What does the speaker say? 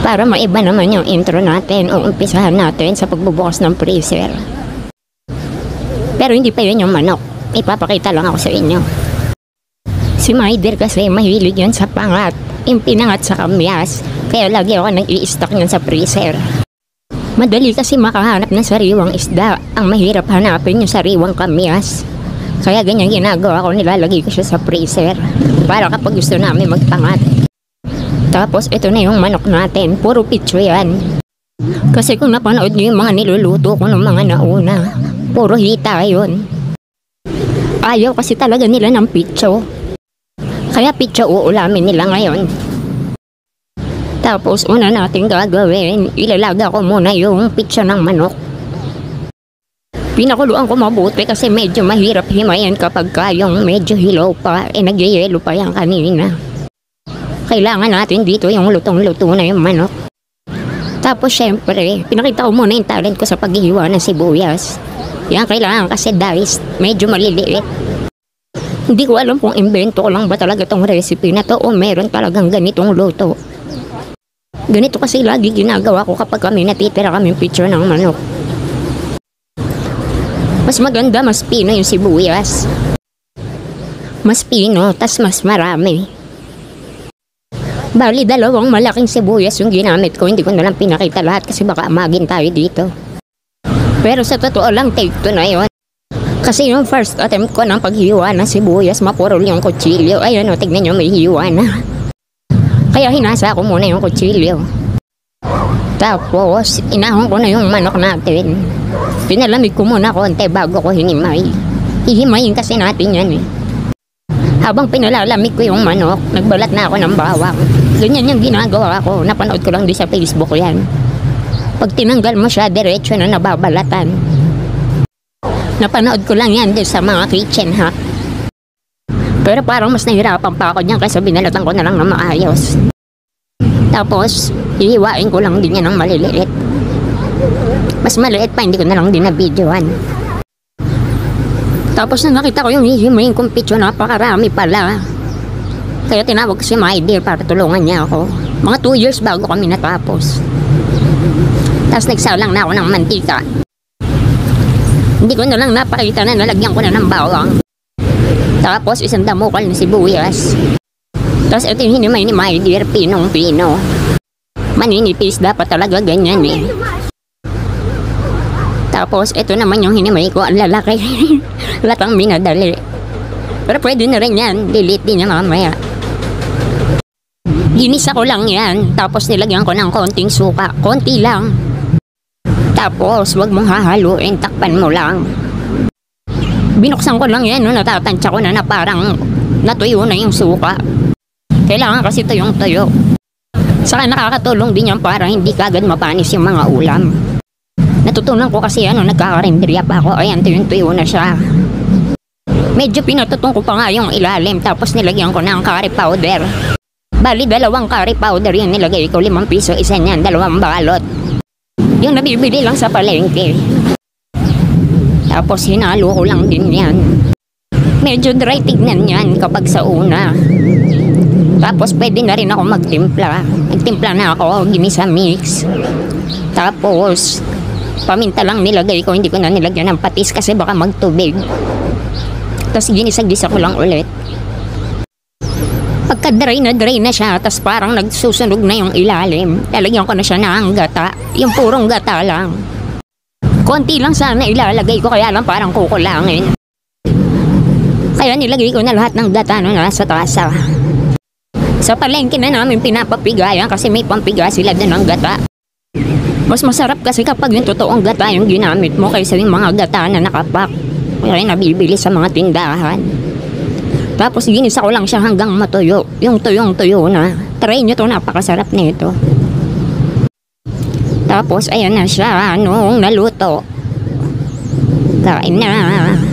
Para maiba naman yung intro natin, umpisahan natin sa pagbubukas ng freezer. Pero hindi pa yun yung manok. Ipapakita lang ako sa inyo. Si Maider kasi mahilig yun sa pangat. Yung pinangat sa kamyas. Kaya lagi ako nag-i-stock yun sa freezer. Madali kasi makahanap ng sariwang isda. Ang mahirap hanapin yung sariwang kamyas. Kaya ganyan ginagawa ko, nilalagay ko siya sa freezer. Para kapag gusto namin magpangat. Tapos ito na yung manok natin. Puro pitso yan. Kasi kung napanood nyo yung mga niluluto ko ng mga nauna, puro hita yun. Ayaw kasi talaga nila ng pitso. Kaya pitso uulamin nila ngayon. Tapos una natin gagawin, ilalaga ko muna yung pitso ng manok. Pinakuluan ko mabuti kasi medyo mahirap himayin kapag yung medyo hilaw pa. Nagyayelo pa yan kanina. Kailangan natin dito yung lutong-luto na yung manok. Tapos syempre, pinakita ko muna yung talent ko sa paghihiwa ng sibuyas. Yan kailangan kasi diced, medyo maliliit. Hindi ko alam kung invento ko lang ba talaga tong recipe na to o meron talagang ganitong luto. Ganito kasi lagi ginagawa ko kapag kami natitira kaming picture ng manok. Mas maganda, mas pino yung sibuyas. Mas pino, tas mas marami. Bali, 2 malaking sibuyas yung ginamit ko. Hindi ko nalang pinakita lahat kasi baka amagin tayo dito. Pero sa totoo lang, take 2 na yun. Kasi yung first attempt ko ng paghiwa ng sibuyas, mapurol yung kutsilyo. Ayun o, tignan nyo, may hiwa na. Kaya hinasa ko muna yung kutsilyo. Tapos, inahon ko na yung manok natin. Pinalamig ko muna konti bago ko hinimay. Hihimayin kasi natin yan eh. Habang pinalalamig ko yung manok, nagbalat na ako ng bawang. Ganyan yung ginagawa ko. Napanood ko lang din sa Facebook yan. Pag tinanggal mo siya, diretso na nababalatan. Napanood ko lang yan din sa mga kitchen hack. Pero parang mas nahirapan pa ako dyan kasi binalatan ko na lang na maayos. Tapos, hihiwain ko lang din yan ng maliliit. Mas maliit pa, hindi ko na lang din na-videoan. Tapos na nakita ko yung hihimayin kong pitso, napakarami pala. Kaya tinawag ko si Maider para tulungan niya ako. Mga 2 years bago kami natapos. Tapos nagsalang na ako ng mantika. Hindi ko na lang napakita na nalagyan ko na ng bawang. Tapos isang damukal na sibuyas. Tapos ito yung hinimay ni Maider, pinong-pino. Maninipis, dapat talaga ganyan eh. Tapos ito naman yung hinimay ko, ang lalaki. Latang minadali. Pero pwede na rin yan, delete din yan mamaya. Ginisa ko lang yan, tapos nilagyan ko ng konting suka, konti lang. Tapos wag mong hahaluin, takpan mo lang. Binuksan ko lang yan, no, natatansya ko na parang natuyo na yung suka. Kailangan kasi tuyong-tuyo. Saka nakakatulong din yan para hindi kagad mapanis yung mga ulam. Natutunan ko kasi nagkakarinderya pa ako. Ayan, tuyong-tuyo na siya. Medyo pinatutong ko pa nga yung ilalim. Tapos nilagyan ko ng curry powder. Bali, 2 curry powder yung nilagay ko. 5 piso, isa niyan, 2 balot. Yung nabibili lang sa palengke. Tapos hinalo ko lang din yan. Medyo dry tignan yan kapag sa una. Tapos pwede na rin ako magtimpla. Nagtimpla na ako, ginisa mix. Tapos paminta lang nilagay ko, hindi ko na nilagyan ng patis kasi baka magtubig. Tapos ginisa-gisa ko lang ulit. Pagka dry na siya, tapos parang nagsusunog na yung ilalim, lalagyan ko na siya ng gata. Yung purong gata lang. Konti lang sana ilalagay ko, kaya lang parang kukulangin. Kaya nilagay ko na lahat ng gata na nasa tasa. Sa palengke na namin pinapapigayan kasi may pampiga sila din ng gata. Mas masarap kasi kapag yung totoong gata yung ginamit mo kaysa yung mga gata na nakapak. Kaya nabibili sa mga tindahan. Tapos ginisa ko lang siya hanggang matuyo. Yung tuyong-tuyo na. Try nyo to, napakasarap nito. Tapos ayan na siya, naluto. Kain na.